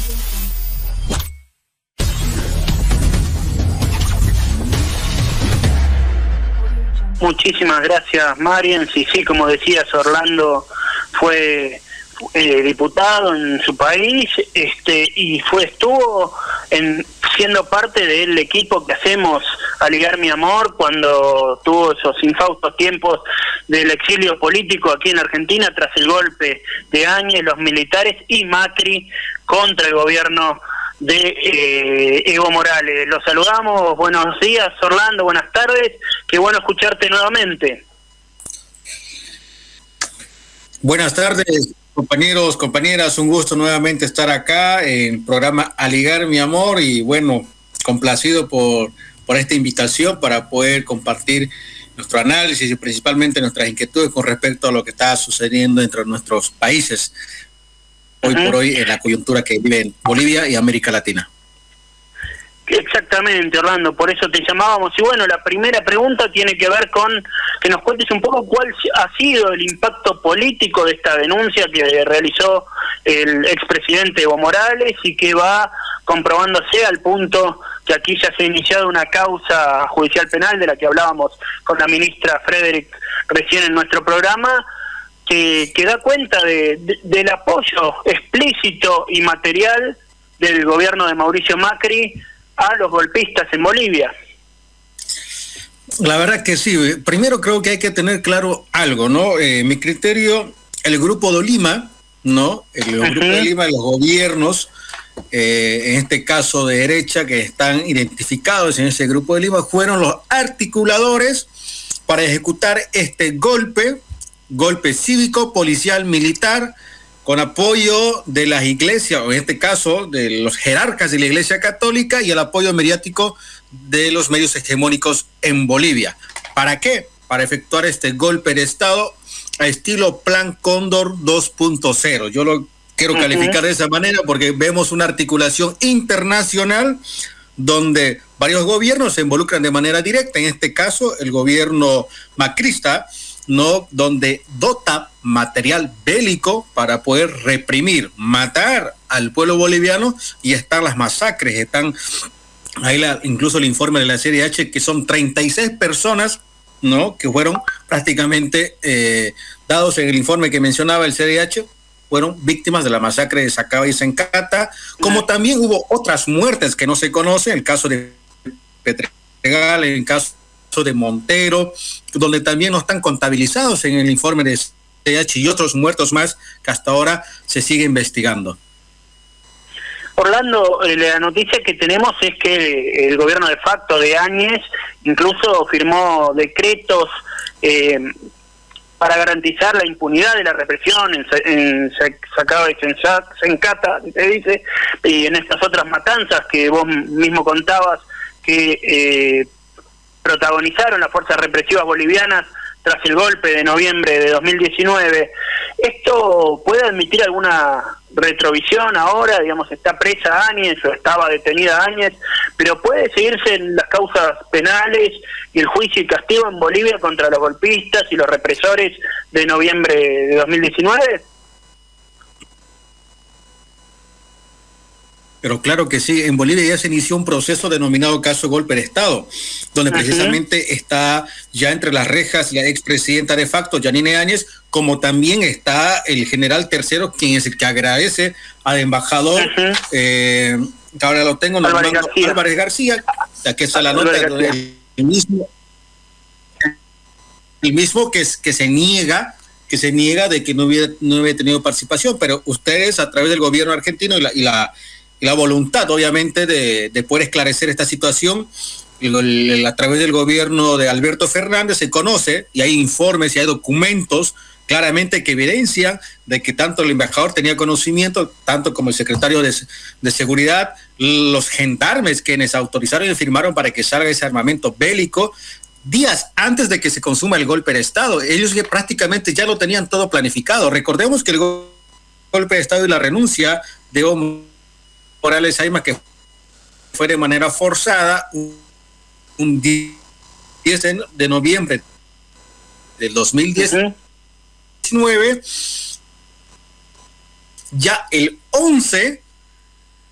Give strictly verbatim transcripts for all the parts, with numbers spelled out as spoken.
Muchísimas gracias, Marian. Sí, sí, como decías, Orlando fue eh, diputado en su país, este, y fue estuvo en, siendo parte del equipo que hacemos Aligar Mi Amor cuando tuvo esos infautos tiempos del exilio político aquí en Argentina tras el golpe de Áñez, los militares y Macri contra el gobierno de eh, Evo Morales. Los saludamos, buenos días Orlando, buenas tardes, qué bueno escucharte nuevamente. Buenas tardes compañeros, compañeras, un gusto nuevamente estar acá en el programa Aligar Mi Amor y bueno, complacido por, por esta invitación para poder compartir nuestro análisis y principalmente nuestras inquietudes con respecto a lo que está sucediendo entre nuestros países hoy uh-huh. por hoy en la coyuntura que vive en Bolivia y América Latina. Exactamente, Orlando, por eso te llamábamos. Y bueno, la primera pregunta tiene que ver con que nos cuentes un poco cuál ha sido el impacto político de esta denuncia que realizó el expresidente Evo Morales y que va comprobándose al punto que aquí ya se ha iniciado una causa judicial penal de la que hablábamos con la ministra Frederick recién en nuestro programa, que, que da cuenta de, de, del apoyo explícito y material del gobierno de Mauricio Macri a los golpistas en Bolivia. La verdad que sí. Primero creo que hay que tener claro algo, ¿no? Eh, mi criterio, el Grupo de Lima, ¿no? El uh-huh. Grupo de Lima, los gobiernos, eh, en este caso de derecha, que están identificados en ese Grupo de Lima, fueron los articuladores para ejecutar este golpe, golpe cívico, policial, militar, con apoyo de las iglesias, o en este caso de los jerarcas de la Iglesia Católica y el apoyo mediático de los medios hegemónicos en Bolivia. ¿Para qué? Para efectuar este golpe de Estado a estilo Plan Cóndor dos punto cero. Yo lo quiero uh-huh. calificar de esa manera porque vemos una articulación internacional donde varios gobiernos se involucran de manera directa, en este caso el gobierno macrista, ¿no? Donde dota material bélico para poder reprimir, matar al pueblo boliviano, y están las masacres, están ahí la, incluso el informe de la C I D H, que son treinta y seis personas, ¿no? Que fueron prácticamente eh, dados en el informe que mencionaba el C I D H, fueron víctimas de la masacre de Sacaba y Sencata, como también hubo otras muertes que no se conocen, el caso de Petregal, el caso de Montero, donde también no están contabilizados en el informe de C I D H, y otros muertos más que hasta ahora se sigue investigando. Orlando, la noticia que tenemos es que el gobierno de facto de Áñez incluso firmó decretos eh, para garantizar la impunidad de la represión en, en Sacaba y Sencata, se dice, y en estas otras matanzas que vos mismo contabas que eh, protagonizaron las fuerzas represivas bolivianas tras el golpe de noviembre de dos mil diecinueve. ¿Esto puede admitir alguna retrovisión ahora? Digamos, está presa Áñez o estaba detenida Áñez, pero ¿puede seguirse las causas penales y el juicio y castigo en Bolivia contra los golpistas y los represores de noviembre de dos mil diecinueve? Pero claro que sí, en Bolivia ya se inició un proceso denominado caso golpe de Estado, donde uh-huh. precisamente está ya entre las rejas la expresidenta de facto, Yanine Áñez, como también está el general tercero, quien es el que agradece al embajador, uh-huh. eh, que ahora lo tengo, Álvarez García. Álvarez García, que está la nota, el, el mismo, el mismo que, que se niega, que se niega de que no hubiera, no hubiera tenido participación, pero ustedes a través del gobierno argentino y la, y la y la voluntad, obviamente, de, de poder esclarecer esta situación, el, el, a través del gobierno de Alberto Fernández se conoce, y hay informes y hay documentos claramente que evidencian de que tanto el embajador tenía conocimiento, tanto como el secretario de, de Seguridad, los gendarmes quienes autorizaron y firmaron para que salga ese armamento bélico, días antes de que se consuma el golpe de Estado. Ellos ya prácticamente ya lo tenían todo planificado. Recordemos que el go- golpe de Estado y la renuncia de Evo Morales Ayma, que fue de manera forzada, un diez de noviembre del dos mil diecinueve, uh-huh. ya el once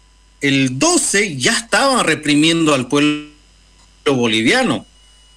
el doce ya estaban reprimiendo al pueblo boliviano.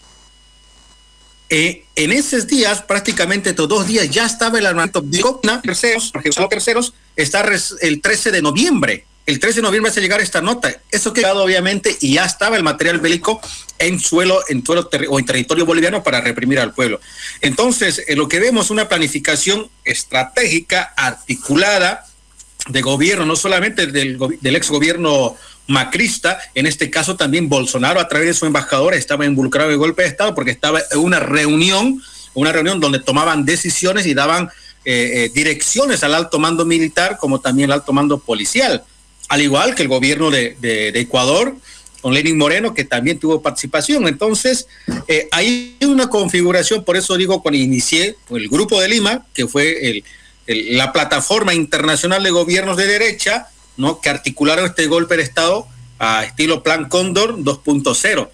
Eh, en esos días, prácticamente estos dos días, ya estaba el armamento de terceros, porque son terceros, está el trece de noviembre. El trece de noviembre hace llegar esta nota. Eso que obviamente, y ya estaba el material bélico en suelo, en suelo ter o en territorio boliviano para reprimir al pueblo. Entonces, eh, lo que vemos es una planificación estratégica, articulada, de gobierno, no solamente del, del ex gobierno macrista, en este caso también Bolsonaro a través de su embajador estaba involucrado en el golpe de Estado porque estaba en una reunión, una reunión donde tomaban decisiones y daban eh, eh, direcciones al alto mando militar como también al alto mando policial, al igual que el gobierno de, de, de Ecuador con Lenín Moreno, que también tuvo participación. Entonces, eh, hay una configuración, por eso digo, cuando inicié el Grupo de Lima, que fue el la plataforma internacional de gobiernos de derecha, ¿no?, que articularon este golpe de Estado a estilo Plan Cóndor dos punto cero.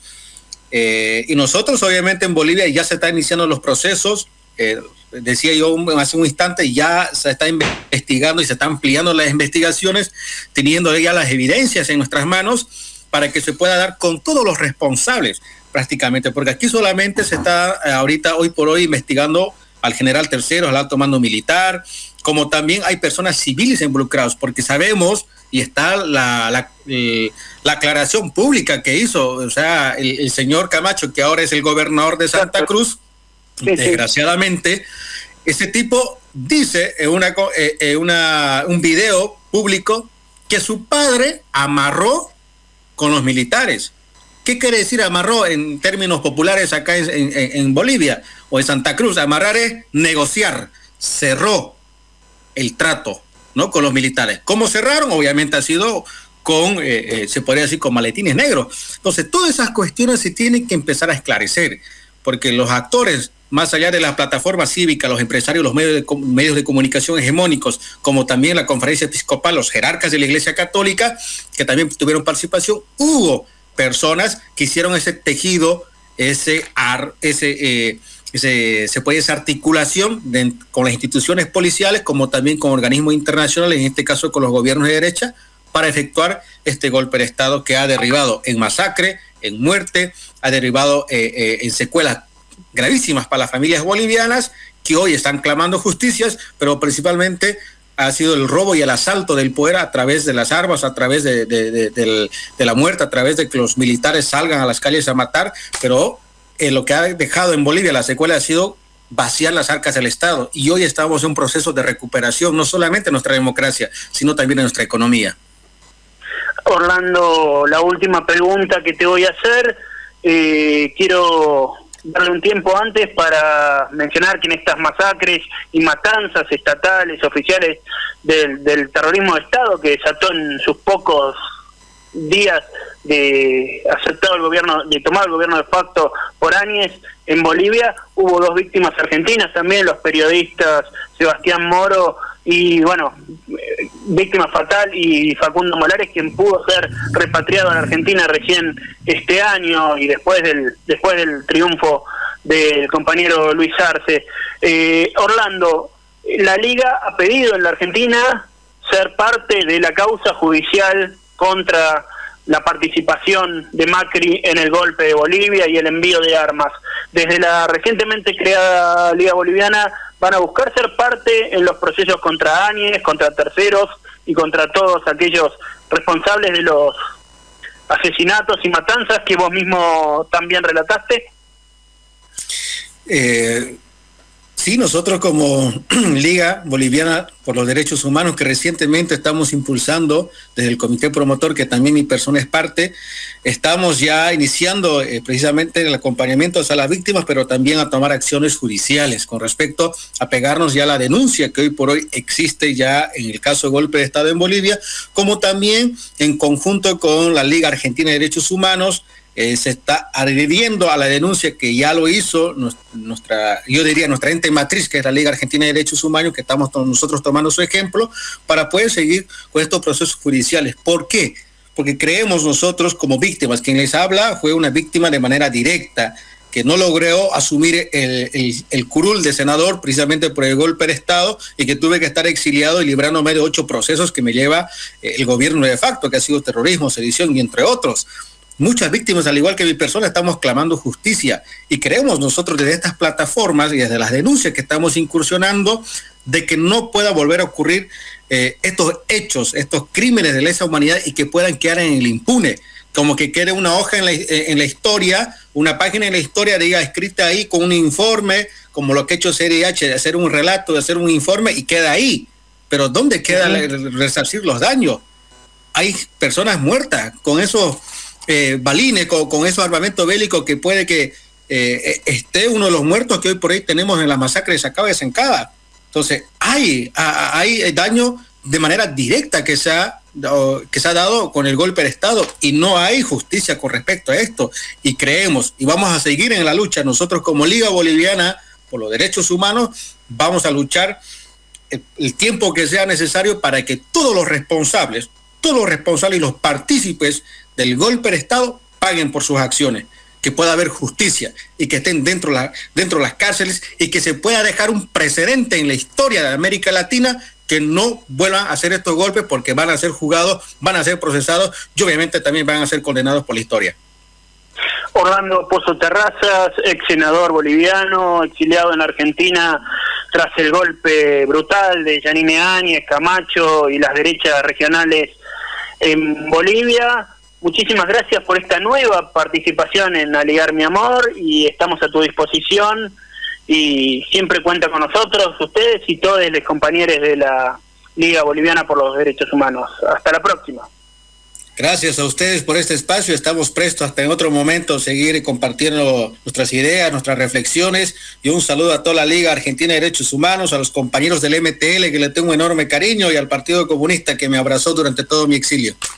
Eh, y nosotros, obviamente, en Bolivia ya se están iniciando los procesos. Eh, decía yo un, hace un instante, ya se está investigando y se están ampliando las investigaciones, teniendo ya las evidencias en nuestras manos para que se pueda dar con todos los responsables, prácticamente, porque aquí solamente se está eh, ahorita, hoy por hoy, investigando al general tercero, al alto mando militar, como también hay personas civiles involucradas, porque sabemos, y está la, la, la aclaración pública que hizo, o sea, el, el señor Camacho, que ahora es el gobernador de Santa Cruz, sí, desgraciadamente, sí. Ese tipo dice en una, eh, una, un video público que su padre amarró con los militares. ¿Qué quiere decir amarró en términos populares acá en, en, en Bolivia o en Santa Cruz? Amarrar es negociar, cerró el trato, ¿no?, con los militares. ¿Cómo cerraron? Obviamente ha sido con, eh, eh, se podría decir, con maletines negros. Entonces, todas esas cuestiones se tienen que empezar a esclarecer, porque los actores, más allá de las plataformas cívicas, los empresarios, los medios de, medios de comunicación hegemónicos, como también la conferencia episcopal, los jerarcas de la Iglesia Católica, que también tuvieron participación, hubo personas que hicieron ese tejido, ese, ar, ese, eh, ese se puede esa articulación de, con las instituciones policiales, como también con organismos internacionales, en este caso con los gobiernos de derecha, para efectuar este golpe de Estado que ha derivado en masacre, en muerte, ha derivado eh, eh, en secuelas gravísimas para las familias bolivianas que hoy están clamando justicias, pero principalmente ha sido el robo y el asalto del poder a través de las armas, a través de, de, de, de, de la muerte, a través de que los militares salgan a las calles a matar, pero eh, lo que ha dejado en Bolivia la secuela ha sido vaciar las arcas del Estado, y hoy estamos en un proceso de recuperación, no solamente de nuestra democracia, sino también de nuestra economía. Orlando, la última pregunta que te voy a hacer, eh, quiero darle un tiempo antes para mencionar que en estas masacres y matanzas estatales, oficiales del, del terrorismo de Estado que desató en sus pocos días de aceptado el gobierno, de tomar el gobierno de facto por Áñez en Bolivia, hubo dos víctimas argentinas también, los periodistas Sebastián Moro y, bueno, víctima fatal, y Facundo Molares, quien pudo ser repatriado en Argentina recién este año y después del después del triunfo del compañero Luis Arce. Eh, Orlando, la Liga ha pedido en la Argentina ser parte de la causa judicial contra la participación de Macri en el golpe de Bolivia y el envío de armas. Desde la recientemente creada Liga Boliviana van a buscar ser parte en los procesos contra Áñez, contra terceros y contra todos aquellos responsables de los asesinatos y matanzas que vos mismo también relataste. Eh, sí, nosotros como Liga Boliviana por los Derechos Humanos, que recientemente estamos impulsando desde el comité promotor, que también mi persona es parte, estamos ya iniciando eh, precisamente el acompañamiento a las víctimas, pero también a tomar acciones judiciales con respecto a pegarnos ya a la denuncia que hoy por hoy existe ya en el caso de golpe de Estado en Bolivia, como también en conjunto con la Liga Argentina de Derechos Humanos. Eh, se está adhiriendo a la denuncia que ya lo hizo nuestra, yo diría, nuestra ente matriz, que es la Liga Argentina de Derechos Humanos, que estamos nosotros tomando su ejemplo, para poder seguir con estos procesos judiciales. ¿Por qué? Porque creemos nosotros como víctimas, quien les habla fue una víctima de manera directa, que no logró asumir el, el, el curul de senador precisamente por el golpe de Estado y que tuve que estar exiliado y librándome de ocho procesos que me lleva eh, el gobierno de facto, que ha sido terrorismo, sedición y entre otros. Muchas víctimas, al igual que mi persona, estamos clamando justicia y creemos nosotros desde estas plataformas y desde las denuncias que estamos incursionando de que no pueda volver a ocurrir eh, estos hechos, estos crímenes de lesa humanidad y que puedan quedar en el impune, como que quede una hoja en la, en la historia, una página en la historia diga escrita ahí con un informe, como lo que ha hecho C I H, de hacer un relato, de hacer un informe y queda ahí. Pero ¿dónde queda uh-huh. resarcir los daños? Hay personas muertas con esos eh, balines, con, con esos armamentos bélicos que puede que eh, esté uno de los muertos que hoy por ahí tenemos en la masacre de Sacaba de Sencada. Entonces, hay, hay daño de manera directa que se ha que se ha dado con el golpe de Estado y no hay justicia con respecto a esto y creemos y vamos a seguir en la lucha. Nosotros como Liga Boliviana por los Derechos Humanos vamos a luchar el, el tiempo que sea necesario para que todos los responsables, todos los responsables y los partícipes del golpe de Estado paguen por sus acciones, que pueda haber justicia y que estén dentro, la, dentro de las cárceles y que se pueda dejar un precedente en la historia de América Latina que no vuelvan a hacer estos golpes porque van a ser juzgados, van a ser procesados y obviamente también van a ser condenados por la historia. Orlando Pozo Terrazas, ex senador boliviano, exiliado en Argentina tras el golpe brutal de Yanine Áñez, Camacho y las derechas regionales en Bolivia. Muchísimas gracias por esta nueva participación en Aligar Mi Amor y estamos a tu disposición. Y siempre cuenta con nosotros, ustedes y todos los compañeros de la Liga Boliviana por los Derechos Humanos. Hasta la próxima. Gracias a ustedes por este espacio. Estamos prestos hasta en otro momento seguir compartiendo nuestras ideas, nuestras reflexiones. Y un saludo a toda la Liga Argentina de Derechos Humanos, a los compañeros del M T L que le tengo un enorme cariño y al Partido Comunista que me abrazó durante todo mi exilio.